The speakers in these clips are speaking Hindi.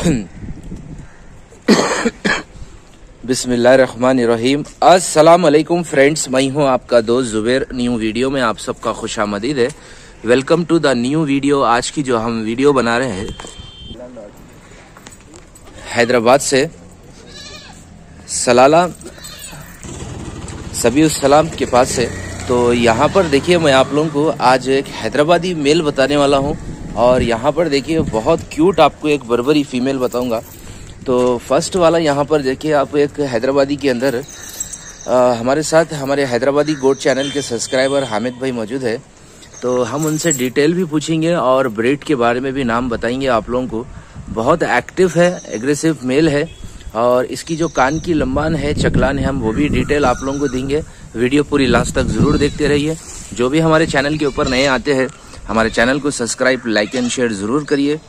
बिस्मिल्लाहिर्रहमानिर्रहीम। अस्सलाम वालेकुम फ्रेंड्स, मैं हूं आपका दोस्त जुबैर। न्यू वीडियो में आप सबका खुशामदीद है। Welcome to the new video. आज की जो हम वीडियो बना रहे हैं हैदराबाद से सलाला सबीउस्सलाम के पास से। तो यहाँ पर देखिए, मैं आप लोगों को आज एक हैदराबादी मेल बताने वाला हूँ और यहाँ पर देखिए बहुत क्यूट आपको एक बर्बरी फीमेल बताऊँगा। तो फर्स्ट वाला यहाँ पर देखिए आप एक हैदराबादी के अंदर हमारे साथ हमारे हैदराबादी गोट चैनल के सब्सक्राइबर हामिद भाई मौजूद है। तो हम उनसे डिटेल भी पूछेंगे और ब्रीड के बारे में भी नाम बताएंगे आप लोगों को। बहुत एक्टिव है, एग्रेसिव मेल है और इसकी जो कान की लंबान है, चकलान है, हम वो भी डिटेल आप लोगों को देंगे। वीडियो पूरी लास्ट तक जरूर देखते रहिए। जो भी हमारे चैनल के ऊपर नए आते हैं, हमारे चैनल को सब्सक्राइब, लाइक एंड शेयर जरूर करिए।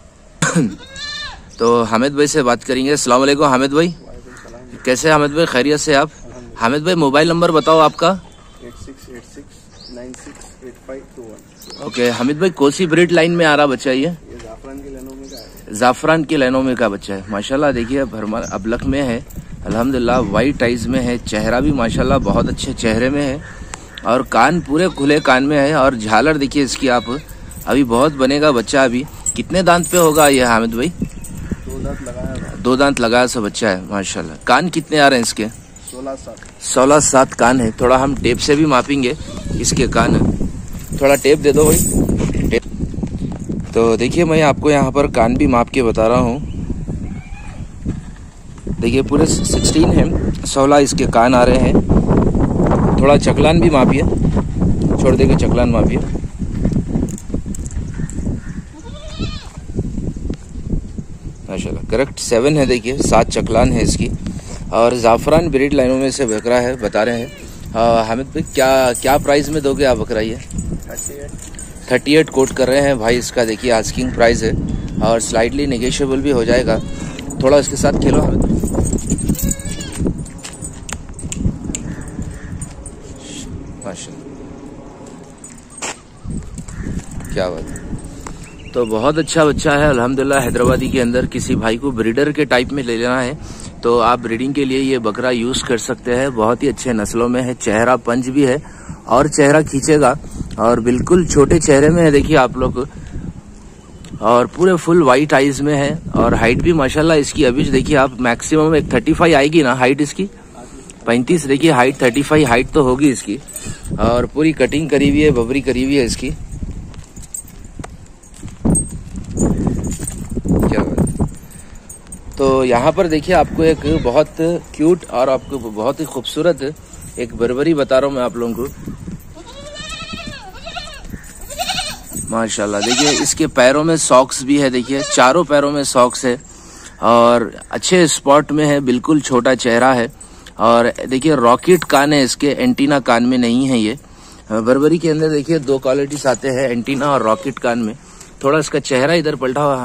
तो हामिद भाई से बात करेंगे। अस्सलाम वालेकुम हामिद भाई, कैसे हामिद भाई? खैरियत से आप? हामिद भाई मोबाइल नंबर बताओ आपका। 8686968521। ओके हामिद भाई, कौन सी ब्रीड लाइन में आ रहा बच्चा? ये जाफरान के लेनोमी का बच्चा है। माशाल्लाह देखिए अबलख में है, अल्हम्दुलिल्लाह वाइट आइज में है। चेहरा भी माशाल्लाह बहुत अच्छे चेहरे में है और कान पूरे खुले कान में है। और झालर देखिए इसकी आप, अभी बहुत बनेगा बच्चा। अभी कितने दांत पे होगा ये हामिद भाई? 2 दांत लगाया सा बच्चा है माशाल्लाह। कान कितने आ रहे हैं इसके? 16-7 कान है। थोड़ा हम टेप से भी मापेंगे इसके कान। थोड़ा टेप दे दो भाई, टेप। तो देखिए मैं आपको यहाँ पर कान भी माप के बता रहा हूँ। देखिए पूरे 16 है, 16 इसके कान आ रहे हैं। थोड़ा चकलान भी मापिए, छोड़ देके चकलान मापिए। माशाल्लाह करेक्ट 7 है। देखिए 7 चकलान है इसकी और जाफरान ब्रीड लाइनों में से बकरा है, बता रहे हैं। हामिद भाई क्या प्राइस में दोगे आप बकरा? ये 38 कोट कर रहे हैं भाई इसका। देखिए आस्किंग प्राइस है और स्लाइटली नेगोशिएबल भी हो जाएगा। थोड़ा इसके साथ खेलो हामिद। माशाल्लाह क्या बात है। तो बहुत अच्छा बच्चा है अल्हम्दुलिल्लाह। हैदराबादी के अंदर किसी भाई को ब्रीडर के टाइप में ले लेना है तो आप ब्रीडिंग के लिए ये बकरा यूज कर सकते हैं। बहुत ही अच्छे नस्लों में है। चेहरा पंच भी है और चेहरा खींचेगा और बिल्कुल छोटे चेहरे में है देखिए आप लोग, और पूरे फुल वाइट आइज में है। और हाइट भी माशाल्लाह इसकी अभी देखिए आप, मैक्सिमम एक 35 आएगी ना हाइट इसकी, 35। देखिए हाइट 35 हाइट तो होगी इसकी। और पूरी कटिंग करी हुई है, बबरी करी हुई है इसकी। क्या बात। तो यहाँ पर देखिए आपको एक बहुत क्यूट और आपको बहुत ही खूबसूरत एक बर्बरी बता रहा हूँ मैं आप लोगों को। माशाल्लाह देखिए इसके पैरों में सॉक्स भी है। देखिए चारों पैरों में सॉक्स है और अच्छे स्पॉट में है। बिल्कुल छोटा चेहरा है और देखिए रॉकेट कान है इसके, एंटीना कान में नहीं है। ये बर्बरी के अंदर देखिए 2 क्वालिटीज आते हैं, एंटीना और रॉकेट कान में। थोड़ा इसका चेहरा इधर पलटा हुआ।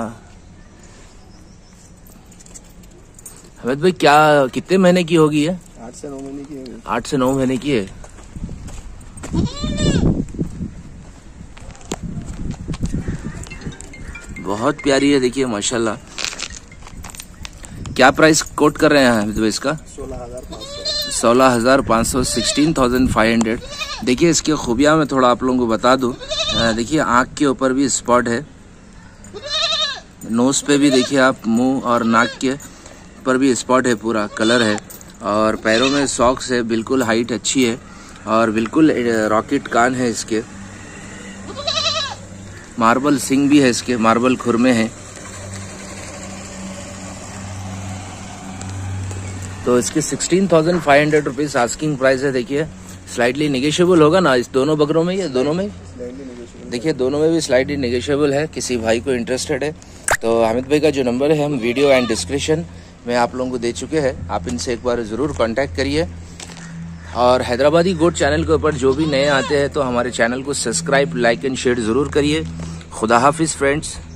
हामिद भाई क्या कितने महीने की होगी ये? 8 से 9 महीने की है। 8 से 9 महीने की है। बहुत प्यारी है देखिए माशाल्लाह। क्या प्राइस कोट कर रहे हैं हामिद भाई इसका? 16,500 16,500। देखिए इसके खूबियां मैं थोड़ा आप लोगों को बता दूं। देखिए आँख के ऊपर भी स्पॉट है, नोज पे भी देखिए आप, मुंह और नाक के पर भी स्पॉट है, पूरा कलर है। और पैरों में सॉक्स है, बिल्कुल हाइट अच्छी है और बिल्कुल रॉकेट कान है इसके। मार्बल सिंग भी है इसके, मार्बल खुर में है। तो इसके 16,500 रुपीज आस्किंग प्राइस है। देखिए स्लाइटली नेगोशिएबल होगा ना इस दोनों बकरों में? ये दोनों में देखिए, दोनों में भी स्लाइटली नेगोशिएबल है। किसी भाई को इंटरेस्टेड है तो हामिद भाई का जो नंबर है हम वीडियो एंड डिस्क्रिप्शन में आप लोगों को दे चुके हैं। आप इनसे एक बार ज़रूर कांटेक्ट करिए। और हैदराबादी गोट चैनल के ऊपर जो भी नए आते हैं तो हमारे चैनल को सब्सक्राइब, लाइक एंड शेयर ज़रूर करिए। खुदा हाफिज़ फ्रेंड्स।